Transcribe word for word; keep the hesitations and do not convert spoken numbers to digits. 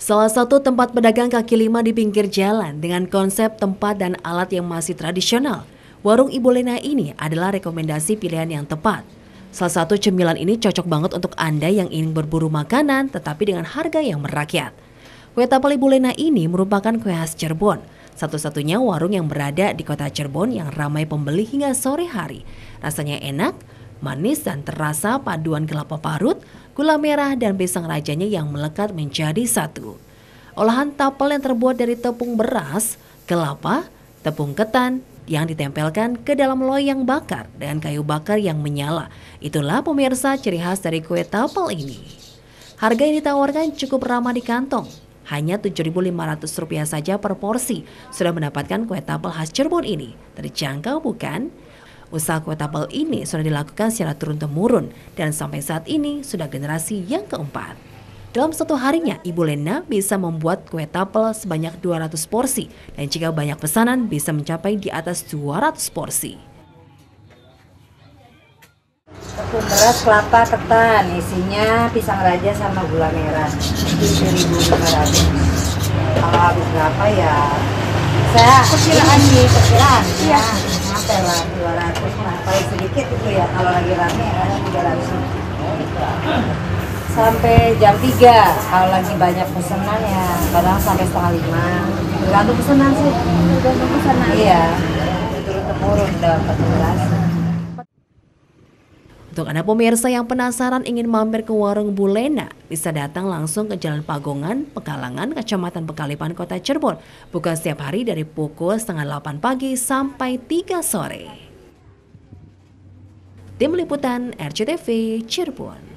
Salah satu tempat pedagang kaki lima di pinggir jalan dengan konsep tempat dan alat yang masih tradisional, warung Ibu Lena ini adalah rekomendasi pilihan yang tepat. Salah satu cemilan ini cocok banget untuk Anda yang ingin berburu makanan tetapi dengan harga yang merakyat. Kue tapel Ibu Lena ini merupakan kue khas Cirebon, satu-satunya warung yang berada di kota Cirebon yang ramai pembeli hingga sore hari. Rasanya enak, manis dan terasa paduan kelapa parut, gula merah dan pisang rajanya yang melekat menjadi satu. Olahan tapel yang terbuat dari tepung beras, kelapa, tepung ketan yang ditempelkan ke dalam loyang bakar dengan kayu bakar yang menyala. Itulah pemirsa ciri khas dari kue tapel ini. Harga yang ditawarkan cukup ramah di kantong. Hanya tujuh ribu lima ratus rupiah saja per porsi sudah mendapatkan kue tapel khas Cirebon ini. Terjangkau bukan? Usaha kue tapel ini sudah dilakukan secara turun-temurun dan sampai saat ini sudah generasi yang keempat. Dalam satu harinya, Ibu Lena bisa membuat kue tapel sebanyak dua ratus porsi dan jika banyak pesanan bisa mencapai di atas dua ratus porsi. Tepung beras, kelapa, ketan, isinya pisang raja sama gula merah. tujuh ribu lima ratus. Kalau habis berapa ya? Saya perkiraan nih, perkiraan ya. Sampai lah dua ratus, nah paling sedikit itu ya kalau lagi rame ada tiga ratus. Sampai jam tiga, kalau lagi banyak pesanan ya kadang sampai setengah lima. Tergantung pesanan sih. Tergantung pesanan. Iya, turun temurun udah empat belas. Untuk Anda pemirsa yang penasaran ingin mampir ke warung Bu Lena, bisa datang langsung ke Jalan Pagongan, Pekalangan, Kecamatan Pekalipan, Kota Cirebon. Buka setiap hari dari pukul setengah delapan pagi sampai tiga sore. Tim Liputan R C T V Cirebon.